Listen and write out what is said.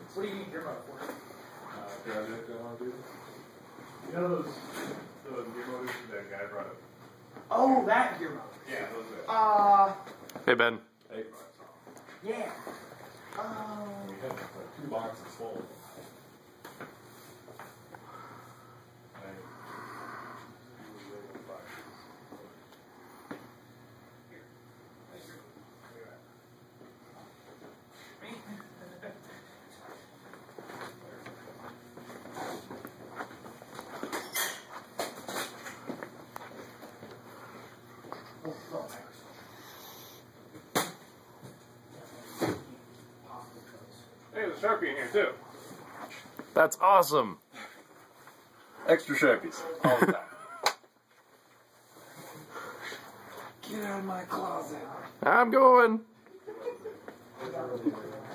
What do you need gear mode for? Project I want to do. You know those gear motors that guy brought up? Oh, that gear mode. Yeah, those Hey, Ben. Hey, Yeah. we have like 2 boxes full. Hey, there's a Sharpie in here too. That's awesome. Extra Sharpies all the time. Get out of my closet. I'm going.